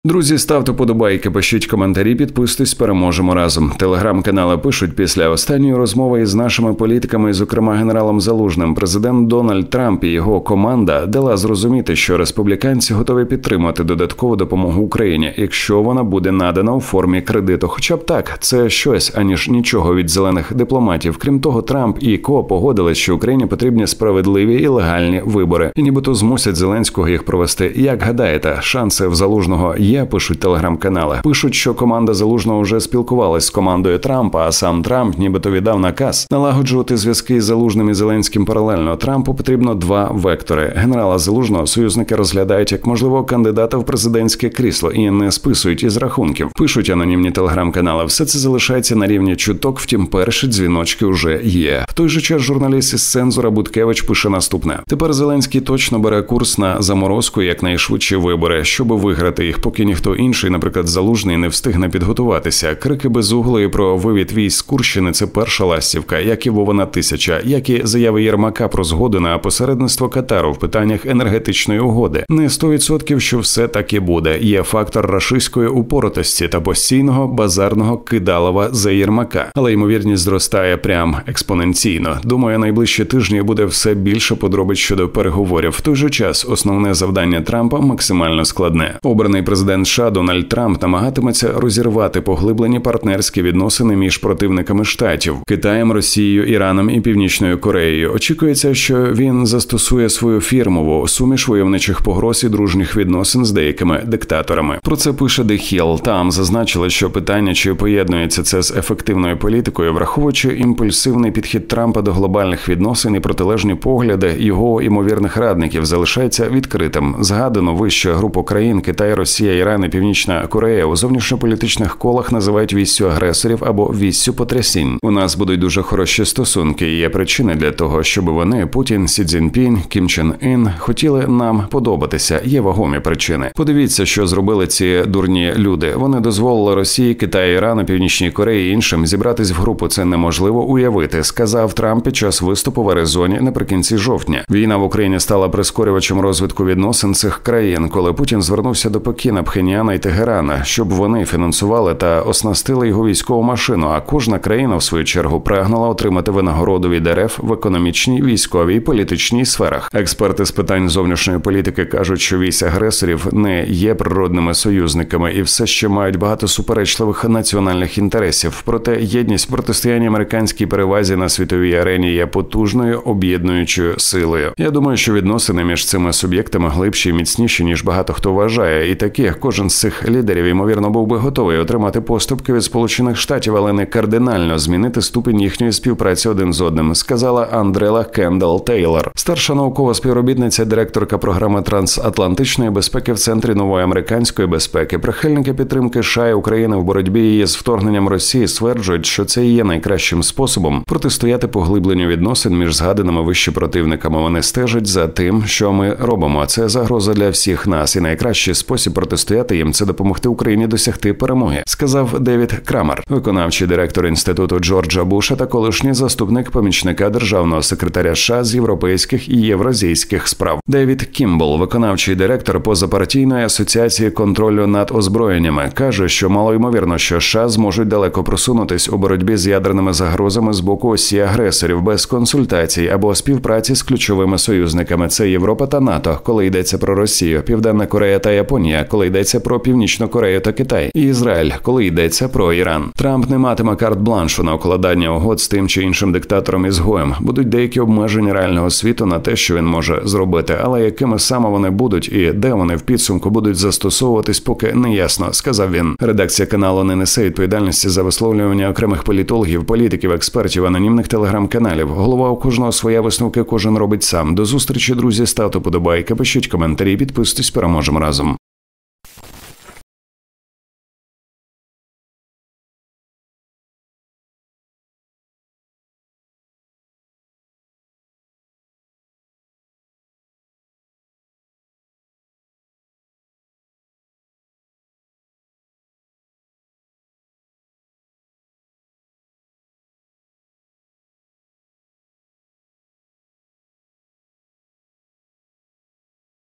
Друзі, ставте подобайки, пишіть коментарі, підписуйтесь, переможемо разом. Телеграм-канали пишуть: після останньої розмови із нашими політиками, зокрема генералом Залужним, президент Дональд Трамп і його команда дала зрозуміти, що республіканці готові підтримати додаткову допомогу Україні, якщо вона буде надана у формі кредиту. Хоча б так, це щось, аніж нічого від зелених дипломатів. Крім того, Трамп і ко погодились, що Україні потрібні справедливі і легальні вибори. І нібито змусять Зеленського їх провести. Як гадаєте, шанси в Залужного є? Пишуть телеграм-канали. Пишуть, що команда Залужного вже спілкувалась з командою Трампа, а сам Трамп нібито віддав наказ налагоджувати зв'язки з Залужним і Зеленським паралельно. Трампу потрібно два вектори. Генерала Залужного союзники розглядають як можливого кандидата в президентське крісло і не списують із рахунків. Пишуть анонімні телеграм-канали. Все це залишається на рівні чуток, втім перші дзвіночки вже є. В той же час журналіст із цензура Буткевич пише наступне. Тепер Зеленський точно бере курс на заморозку і якнайшвидші вибори, щоб виграти їх, поки ніхто інший, наприклад, Залужний, не встигне підготуватися. Крики Безуглої про вивід військ з Курщини – це перша ластівка, як і Вовина 1000, як і заяви Єрмака про згоду на посередництво Катару в питаннях енергетичної угоди. Не 100%, що все таки буде. Є фактор рашистської упоротості та постійного базарного кидалова за Єрмака. Але ймовірність зростає прям експоненційно. Думаю, найближчі тижні буде все більше подробиць щодо переговорів. В той же час основне завдання Трампа максимально складне. Обраний президент США Дональд Трамп намагатиметься розірвати поглиблені партнерські відносини між противниками Штатів – Китаєм, Росією, Іраном і Північною Кореєю. Очікується, що він застосує свою фірмову суміш войовничих погроз і дружніх відносин з деякими диктаторами. Про це пише The Hill. Там зазначили, що питання, чи поєднується це з ефективною політикою, враховуючи імпульсивний підхід Трампа до глобальних відносин і протилежні погляди його ймовірних радників, залишається відкритим. Згадано вище групу країн – Китай, Росія, Іран і Північна Корея у зовнішньополітичних колах називають віссю агресорів або віссю потрясінь. У нас будуть дуже хороші стосунки, і є причини для того, щоб вони, Путін, Сі Цзіньпінь, Кім Чен Ін, хотіли нам подобатися. Є вагомі причини. Подивіться, що зробили ці дурні люди. Вони дозволили Росії, Китаю, Ірану, Північній Кореї і іншим зібратись в групу. Це неможливо уявити, сказав Трамп під час виступу в Аризоні наприкінці жовтня. Війна в Україні стала прискорювачем розвитку відносин цих країн, коли Путін звернувся до Пекіна, Пхеньяна і Тегерана, щоб вони фінансували та оснастили його військову машину, а кожна країна, в свою чергу, прагнула отримати винагороду від РФ в економічній, військовій і політичній сферах. Експерти з питань зовнішньої політики кажуть, що вісь агресорів не є природними союзниками і все ще мають багато суперечливих національних інтересів. Проте єдність протистояння американській перевазі на світовій арені є потужною об'єднуючою силою. Я думаю, що відносини між цими суб'єктами глибші і міцніші, ніж багато хто вважає, і такі, як кожен з цих лідерів, ймовірно, був би готовий отримати поступки від Сполучених Штатів, але не кардинально змінити ступінь їхньої співпраці один з одним, сказала Андрела Кендалл Тейлор, старша наукова співробітниця, директорка програми трансатлантичної безпеки в Центрі нової американської безпеки. Прихильники підтримки США і України в боротьбі її з вторгненням Росії стверджують, що це і є найкращим способом протистояти поглибленню відносин між згаданими вище противниками. Вони стежать за тим, що ми робимо. Це загроза для всіх нас, і найкращий спосіб протистояти їм – це допомогти Україні досягти перемоги, сказав Девід Крамер, виконавчий директор Інституту Джорджа Буша та колишній заступник помічника державного секретаря США з європейських і євразійських справ. Девід Кімбл, виконавчий директор позапартійної асоціації контролю над озброєннями, каже, що малоймовірно, що США зможуть далеко просунутись у боротьбі з ядерними загрозами з боку осі агресорів без консультацій або співпраці з ключовими союзниками. Це Європа та НАТО, коли йдеться про Росію, Південна Корея та Японія, коли йдеться про Північну Корею та Китай, і Ізраїль, коли йдеться про Іран. Трамп не матиме карт-бланшу на укладання угод з тим чи іншим диктатором-ізгоєм. Будуть деякі обмеження реального світу на те, що він може зробити, але якими саме вони будуть і де вони в підсумку будуть застосовуватись, поки не ясно, сказав він. Редакція каналу не несе відповідальності за висловлювання окремих політологів, політиків, експертів, анонімних телеграм-каналів. Голова у кожного своя, висновки кожен робить сам. До зустрічі, друзі, ставте подобайки, пишіть коментарі, підписуйтесь, переможемо разом.